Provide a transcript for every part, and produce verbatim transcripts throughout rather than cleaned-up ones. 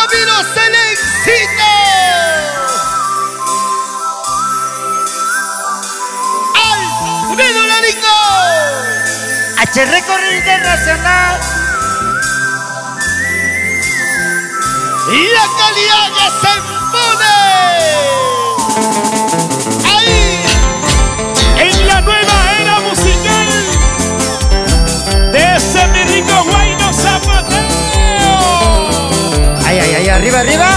vino Selecito. ¡Alfredo Larico! H Record Internacional. Y la calidad ya se impone. Ahí, en la nueva era musical de ese mi rico Guayno Zapateo. Ay, ay, ay, arriba, arriba.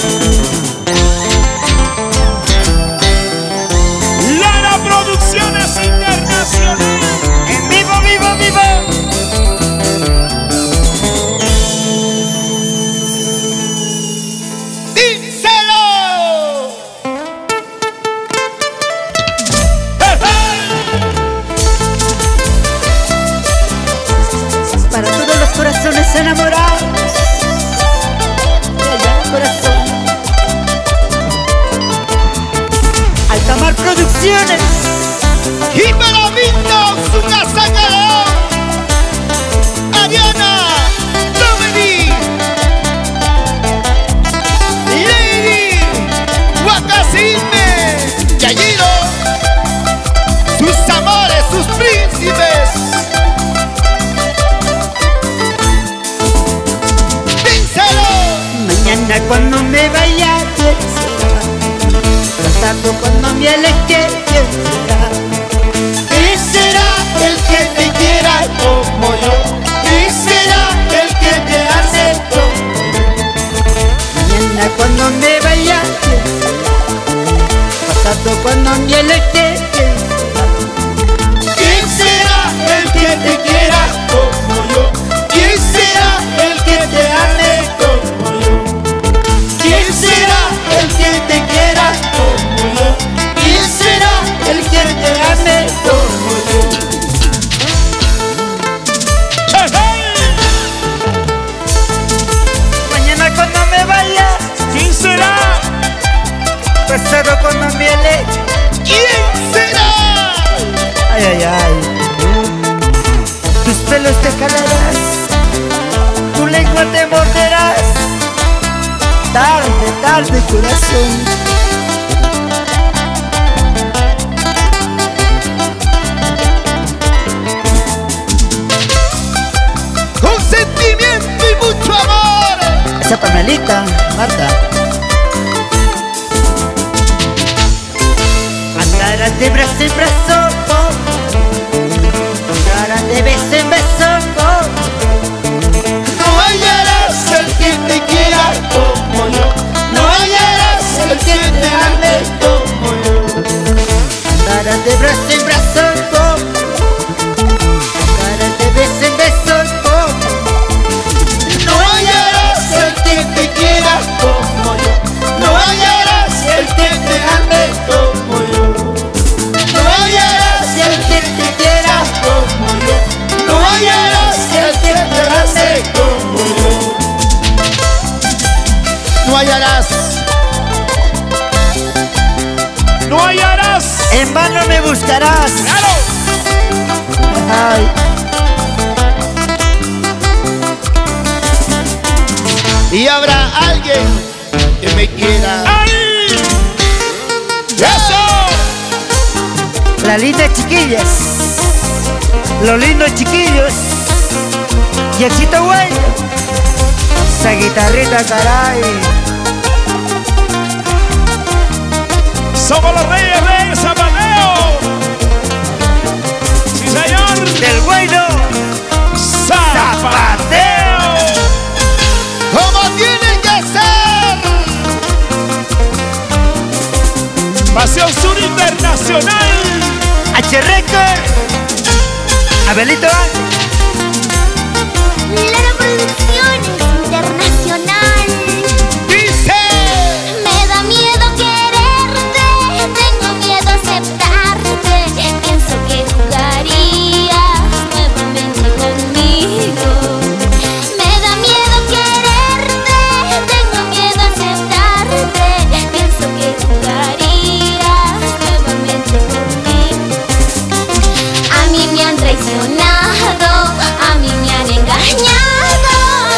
Lara Producciones Internacional. En vivo, vivo, vivo. Para todos los corazones enamorados. De allá, corazón. Altamar Producciones. y para Víctor, su casa Calao. Ariana, Dominic, Lady, Wakasime, Yayiro, sus amores, sus príncipes. Mañana cuando me vaya, ¿quién será? Pasado cuando me aleje, ¿quién será? ¿Quién será el que te quiera como yo? ¿Quién será el que te hace como yo? Mañana cuando me vaya, ¿quién será? Pasado cuando me aleje, ¿quién será? ¿Quién será el que te quiera como yo? ¿Quién será el que te ame como yo? ¿Quién será el que te quiera como yo? ¿Quién será el que te ame como yo? Mañana cuando me vaya, ¿Quién será? pasado cuando me aleje. ¿Quién será? Ay, ay, ay. Tus pelos te jalarás, tu lengua te morderás. Tarde, tarde, corazón. Con sentimiento y mucho amor. Esa Pamelita, Marta. Andarás de brazo en brazo, oh. Andarás de beso en beso, oh. No hallarás el que te quiera como yo. No hallarás el que te ame como yo. Andarás de brazo en brazo, oh. Andarás de beso en beso, oh. No hallarás el que te quiera como yo. No hallarás el que te ame como yo. No hallarás el que te quiera como yo. No hallarás el que te ame como yo. No hallarás. No hallarás. En vano me buscarás. ¡Claro! Ay. Y habrá alguien que me quiera. ¡Ay! ¡Eso! Las lindas chiquillas, los lindos chiquillos y éxito güey. Esa guitarrita, caray. Somos los reyes del zapateo. Sí, señor. Del güeyno Zapateo. Como tiene que ser. Pasión Sur Internacional. H Record. Abelito Ángel. Lara Producciones Internacional. Dice. Me da miedo quererte, tengo miedo a aceptarte. Pienso que jugarías nuevamente conmigo. Me da miedo quererte, tengo miedo a aceptarte. Pienso que jugarías nuevamente conmigo. A mí me han traicionado, a mí me han engañado.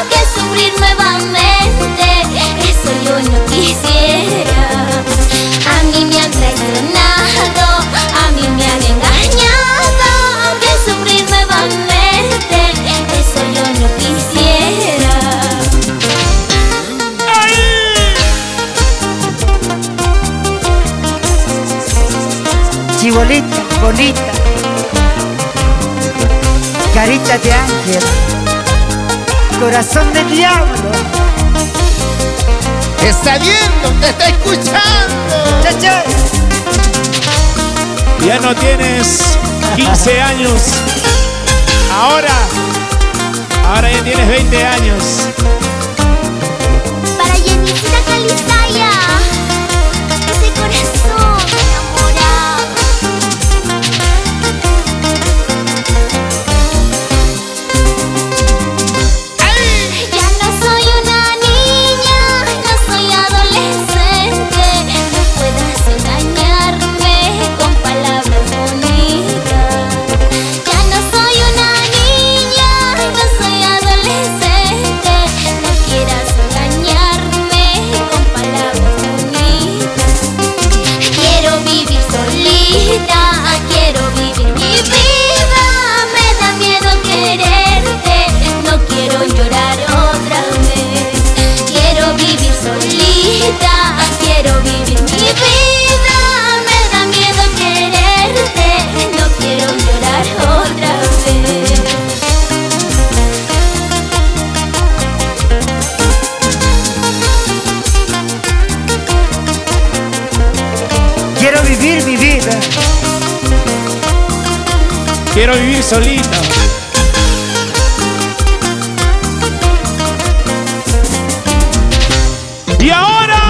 bonita, carita de ángel, corazón de diablo. Te está viendo, te está escuchando. Chacha. Ya no tienes quince años. Ahora, ahora ya tienes veinte años. Para Yenisita Calizaya, ese corazón enamorado. Ya no soy una niña, no soy adolescente. No puedas engañarme con palabras bonitas. Ya no soy una niña, no soy adolescente. No quieras engañarme con palabras bonitas. Quiero vivir solita, quiero vivir mi vida. Me da miedo quererte, no quiero llorar otra vez. Quiero vivir solita, quiero vivir mi vida. Me da miedo quererte, no quiero llorar otra vez. Quiero vivir mi vida. Quiero vivir solita. Y ahora,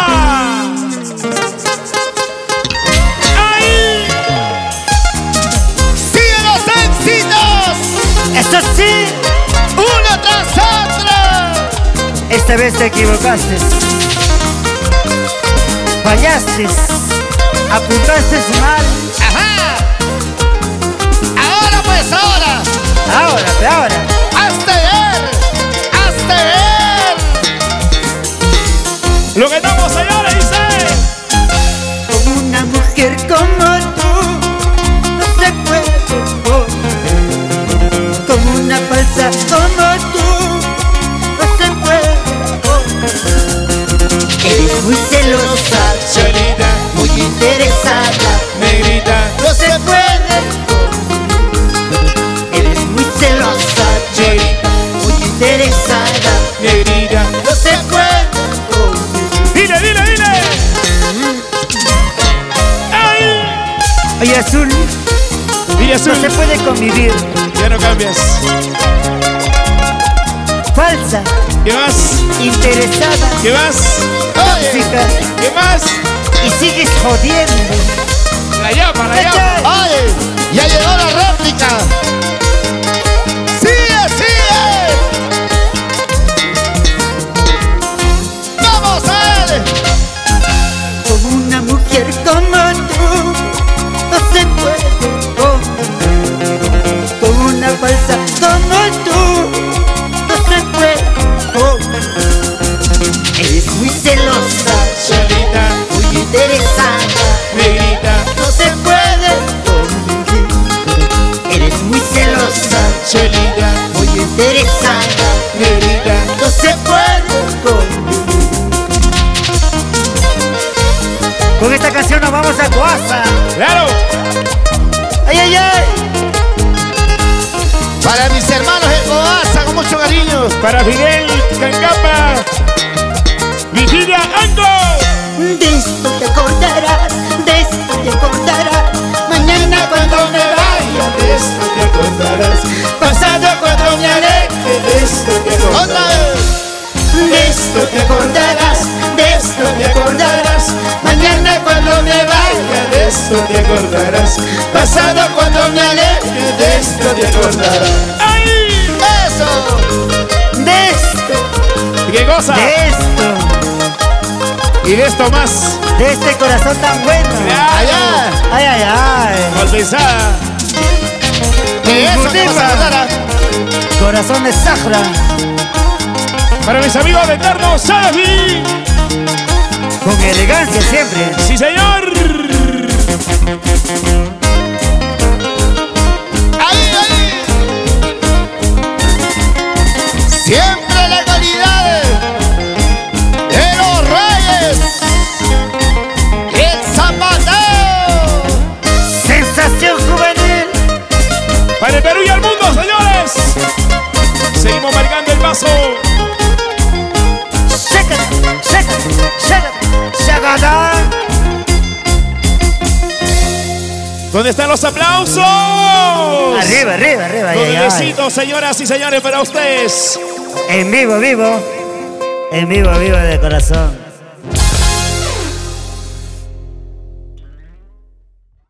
¡ay! ¡Sigue los éxitos! Eso sí, ¡Uno tras otro! esta vez te equivocaste. Fallaste, apuntaste mal. ¡Ajá! Ahora pues, ahora. Ahora, pero ahora. ¡Hazte ver! ¡Hazte ver! Lo que estamos allá dice. Como una mujer como tú, no se puede comer. Como una falsa como tú, no se puede comer. Eres muy celosa, Cholita, muy interesada, negrita, no se puede comer. Eres muy celosa, Cholita, muy interesada, negrita. no se puede comer. Dile, dile, dile. ¡Ay! Oye, Azul, Dile azul. no se puede convivir. Ya no cambias. Falsa, ¿Qué más? interesada, ¿Qué más? tóxica, ¿Qué más? y sigues jodiendo. La llama, la llama. ¡Oye! ¡Ya llegó la réplica! ¡Sigue, sigue! ¡Vamos a él! Como una mujer como tú, no se puede comer. Como una falsa como tú, no se puede comer. Eres muy celosa, Cholita, muy interesada, negrita, no se puede convivir. Eres muy celosa, Cholita, muy interesada, negrita. no se puede convivir. Con esta canción nos vamos a Coaza. ¡Claro! ¡Ay, ay, ay! Para mis hermanos de Coaza, con mucho cariño. Para Fidel Cancapa, Vigilia Ango. De esto te acordarás, de esto te acordarás. Mañana cuando me vaya, De esto te acordarás. pasado cuando me aleje, De esto te ¡Otra acordarás. vez! de esto te acordarás, de esto te acordarás. Mañana cuando me vaya, De esto te acordarás. pasado cuando me aleje, De esto te acordarás. ¡Ay! ¡Eso! de esto, ¿Y qué cosa? de esto, Y de esto más. de este corazón tan bueno. ¡Allá! Ay, ay, ay. Malpensada. ¡Que eso que vas a acordar! Corazón de Sahara. Para mis amigos de Eterno Salafi. Con elegancia siempre. Sí, señor. ¡Ahí, ahí! Siempre la calidad de los reyes. El zapateo. Sensación ¿Dónde están los aplausos? Arriba, arriba, arriba. Con ay, el ay. besito, señoras y señores, para ustedes. En vivo, vivo. En vivo, vivo de corazón.